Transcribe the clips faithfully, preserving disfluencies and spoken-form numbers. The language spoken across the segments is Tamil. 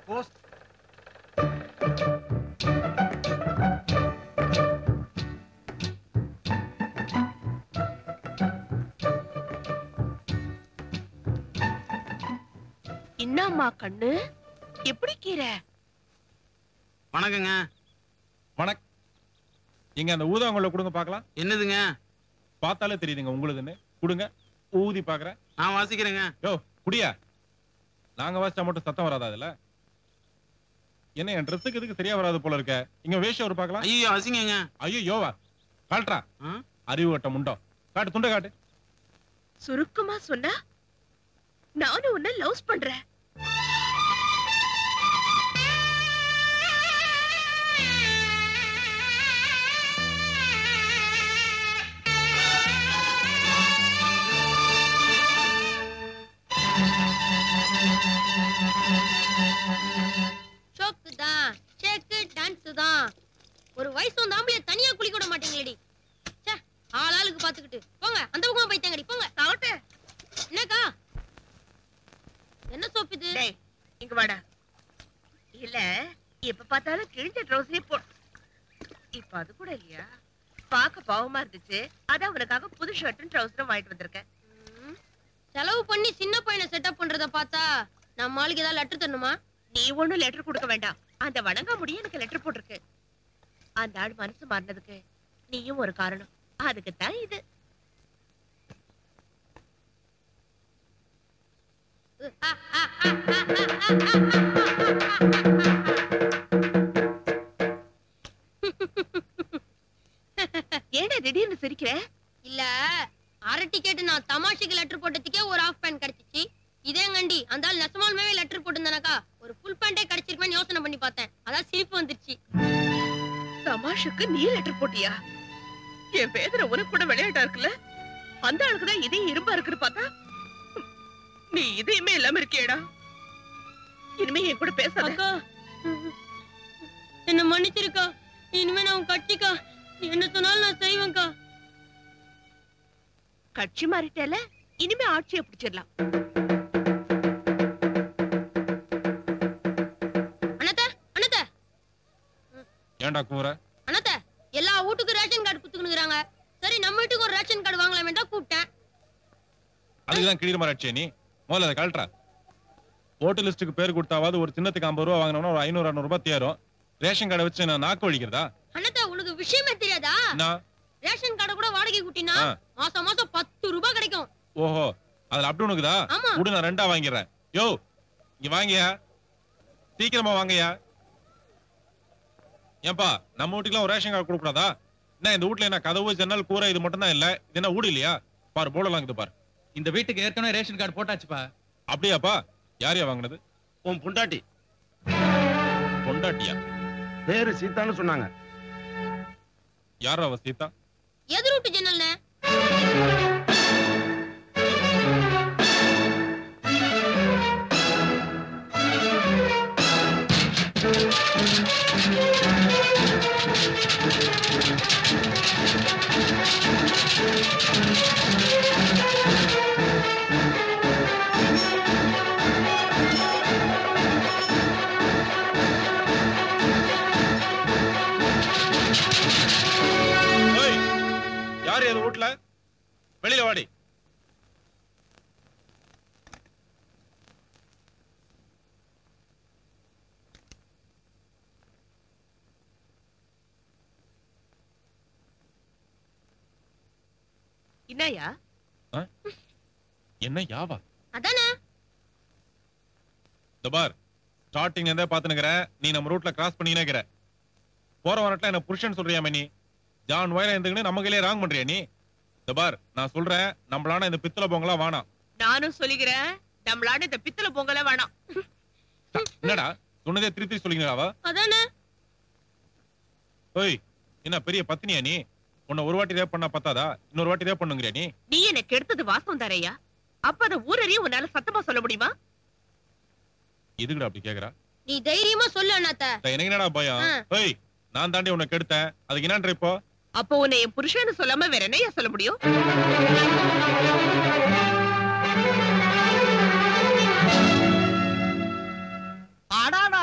போஸ்ட். என்னம்மா கண்ணு, எப்படி கீரை? வணக்கங்க. வணக் எங்க அந்த ஊதாங்குள்ள கொடுங்க பாக்கலாம். என்னதுங்க? பார்த்தாலே தெரியுதுங்க உங்களுக்குன்னு. கொடுங்க, ஊதி பாக்குறேன். நான் வாசிக்கிறேங்க. யோ குடியா, நாங்க வாசிச்சா மட்டும் சத்தம் வராதா அதுல? என்ன என் ட்ரெஸ்ஸுக்கு இதுக்கு சரியா வராது போல இருக்க. இங்க வேஷம் ஒரு பாக்கலாம். ஐயோ அசிங்கங்க. ஐயோ யோவா காட்டுறா, அறிவு வட்ட முண்டோ. காட்டு, துண்டை காட்டு. சுருக்கமா சொன்னா நானும் உன்னை லவ்ஸ் பண்றேன். ஒரு வயசு வந்து ஆம்பளைய தனியா குளிக்க விட மாட்டீங்களேடி. ஆள் ஆளுக்கு பாத்துக்கிட்டு போங்க, அந்த பக்கமா போய்த்தாங்கடி போங்க. என்னக்கா என்ன சோப்பு இது? இங்க வாடா. இல்ல எப்ப பார்த்தாலும் கிழிஞ்ச ட்ரௌசரே போ. இப்ப அது கூட இல்லையா? பாக்க பாவமா இருந்துச்சு, அதான் உனக்காக புது ஷர்ட்டும் ட்ரௌசரும் வாங்கிட்டு வந்திருக்கேன். செலவு பண்ணி சின்ன பையனை செட்டப் பண்றத பார்த்தா நம்ம ஆளுக்கு ஏதாவது லெட்டர் தரணுமா? நீ ஒண்ணும் லெட்டர் கொடுக்க வேண்டாம். அந்த வணங்க முடிய எனக்கு லெட்டர் போட்டிருக்கு. அந்த ஆள் மனசு மாறினதுக்கு நீயும் ஒரு காரணம். அதுக்கு தான் இது. ஏடா திடீர்னு சிரிக்கிற? இல்ல அரை டிக்கெட் நான் தமாஷுக்கு லெட்டர் போட்டதுக்கே ஒரு ஆஃப் பேண்ட் கிடைச்சிச்சு. இதே கண்டி அந்த ஆள் நெசமாலுமே லெட்டர் போட்டிருந்தானாக்கா ஒரு ஃபுல் பேண்டே கிடைச்சிருப்பேன்னு யோசனை பண்ணி பார்த்தேன். அதான் சிரிப்பு வந்துருச்சு. தமாஷுக்கு நீ லெட்டர் போட்டியா? என் வேதனை உனக்கு கூட விளையாட்டா இருக்குல்ல. அந்த ஆளுக்குதான் இதே இரும்பா இருக்குன்னு பார்த்தா நீ இதையுமே இல்லாம இருக்கியடா. இனிமே என் கூட பேசாத. என்ன மன்னிச்சிருக்கா. இனிமே நான் உன் கட்சிக்கா. என்ன சொன்னாலும் நான் செய்வேன்க்கா. கட்சி மாறிட்டேல, இனிமே ஆட்சியை பிடிச்சிடலாம். அண்ணாத்த அண்ணாத்த ஏண்டா கூற? அண்ணாத்த எல்லா வீட்டுக்கும் ரேஷன் கார்டு குத்துக்குறாங்க. சரி நம்ம வீட்டுக்கு ஒரு ரேஷன் கார்டு வாங்கலாமே தான் கூப்பிட்டேன். அதுக்குதான் கிளியர் மாறாச்சே. நீ முதல்ல அதை கழட்டுறா. ஓட்டு லிஸ்டுக்கு பேர் கொடுத்தாவது ஒரு சின்னத்துக்கு ஐம்பது ரூபா வாங்கினோம்னா ஒரு ஐநூறு அறுநூறு ரூபாய் தேரும். ரேஷன் கார்டை வச்சு நான் நாக்கு வலிக்கிறதா? அண்ணாத்த உனக்கு விஷயமே தெரியாதா? ரேஷன் கார்டு கூட வாடகை கூட்டினா மாசம் மாசம் பத்து ரூபாய் கிடைக்கும். ஓஹோ, அதுல அப்படி உனக்குதா? உடு, நான் ரெண்டா வாங்கிடுறேன். யோ இங்க வாங்கியா, சீக்கிரமா வாங்கயா. ஏன்பா நம்ம வீட்டுக்குலாம் ஒரு ரேஷன் கார்டு கொடுக்கூடாதா? என்ன இந்த வீட்டுல என்ன கதவு ஜன்னல் கூரை இது மட்டும் தான் இல்ல? இது என்ன வீடு இல்லையா? பாரு போர்டெல்லாம் இது பாரு. இந்த வீட்டுக்கு ஏற்கனவே ரேஷன் கார்டு போட்டாச்சுப்பா. அப்படியாப்பா? யாரையா வாங்கினது? உன் பொண்டாட்டி. பொண்டாட்டியா? பேரு சீதான்னு சொன்னாங்க. யாரா அவ சீதா? எதிர் வீட்டு ஜன்னல்ல. யாரு அது வீட்டுல? வெளியில வாடி. என்னையா? என்ன யாவா? அதானே. தபார் ஸ்டார்டிங் இருந்தே பாத்துனுக்குற. நீ நம்ம ரூட்ல கிராஸ் பண்ணினே இருக்கற. போற வரட்ல என்ன புருஷன் சொல்றியாமே நீ? ஜான் வயல இருந்துக்கிட்டு நம்ம கையிலே ராங் பண்றியா நீ? தபார் நான் சொல்றேன், நம்மளான இந்த பித்தளை பொங்கலா வேணாம். நானும் சொல்லிக்கிறேன், நம்மளான இந்த பித்தளை பொங்கலா வேணாம். என்னடா சொன்னதே திருப்பி சொல்லிங்களாவா? அதானே. ஓய் என்ன பெரிய பத்தினியா நீ? உன்னை ஒரு வாட்டி ரேப் பண்ணா பத்தாதா? இன்னொரு வாட்டி ரேப் பண்ணுங்கறியா நீ? நீ என்ன கெடுத்தது வாசம் தாரையா? அப்ப அத ஊரறிய உன்னால சத்தமா சொல்ல முடியுமா? எதுக்குடா அப்படி கேக்குறா? நீ தைரியமா சொல்லு அண்ணாத்த. எனக்கு என்னடா பயம்? ஓய் நான் தாண்டி உன்னை கெடுத்தேன், அதுக்கு என்னன்ற இப்போ? அப்போ உன்னை என் புருஷன்னு சொல்லாம வேற என்னையா சொல்ல முடியும்? அடாடா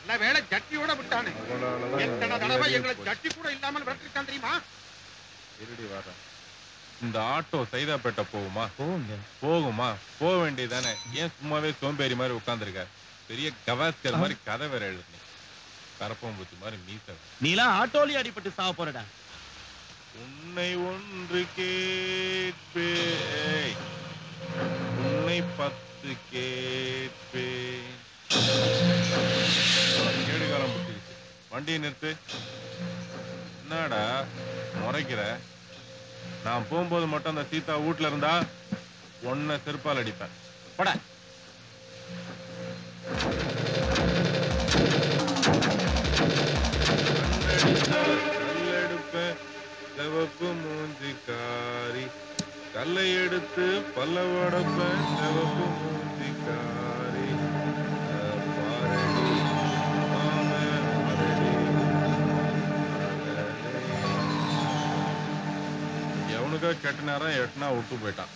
நல்ல வேளை ஜட்டியோட விட்டானே. எத்தனை தடவை எங்களை ஜட்டி கூட இல்லாமல் விரட்டிருக்கான் தெரியுமா? இருடி வர. இந்த ஆட்டோ சைதாப்பேட்டை போகுமா? போகுங்க. போகுமா? போக வேண்டியதானே. ஏன் சும்மாவே சோம்பேறி மாதிரி உட்கார்ந்துருக்க? பெரிய கவாஸ்கர் மாதிரி கதை வேற எழுதுனீ. கரப்பம்பூச்சி மாதிரி மீச. நீலாம் ஆட்டோலி அடிபட்டு சாவ போறடா. உன்னை ஒன்று கேட்பே, உன்னை பத்து கேட்பே. கேடுகாலம் புட்டிருச்சு. வண்டியை நிறுத்து. என்னடா முறைக்கிற? நான் போகும்போது மட்டும் அந்த சீதா வீட்டுல இருந்தா ஒன்ன செருப்பால் அடிப்பேன். போட. கல்லெடுப்பேன் சிவப்பு மூஞ்சி காரி, கல்லை எடுத்து பல்ல உடப்பேன் சிவப்பு மூஞ்சி காரி. எவனுக்கா கெட்ட நேரம் எட்டுனா விட்டு போயிட்டான்.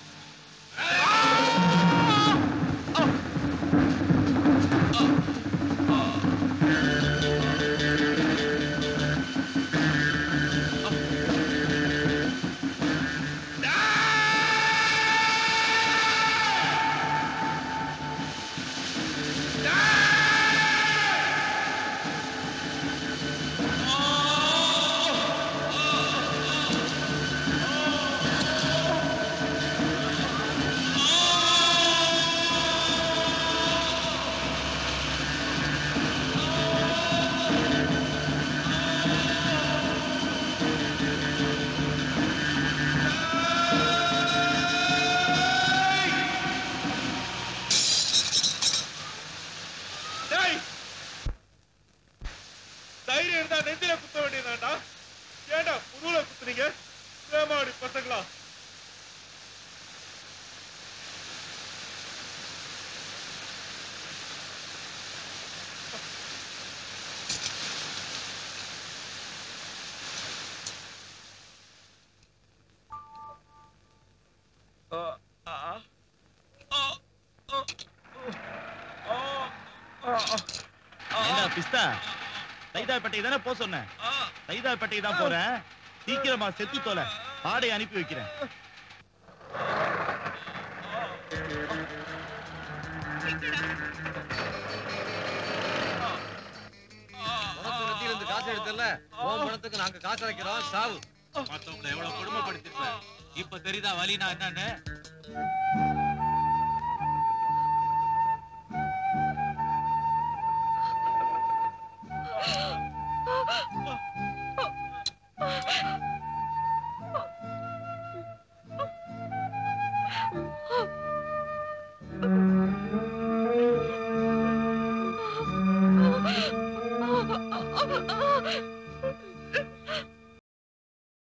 தைரியம் இருந்தா நெஞ்சில குத்த வேண்டியதாண்டா. ஏண்டா புதுல குத்துறீங்க? ஏமாடி பசங்களா. பிஸ்தா சைதாப்பேட்டை தானே போ சொன்னேன். சைதாப்பேட்டை தான் போறேன். சீக்கிரமா செத்து தோலை பாடை அனுப்பி வைக்கிறேன். காசு எடுத்தல பணத்துக்கு நாங்க காசு அடைக்கிறோம். சாவு. மத்தவங்களை எவ்வளவு கொடுமைப்படுத்திருப்ப. இப்ப தெரியுதா வலினா என்னன்னு?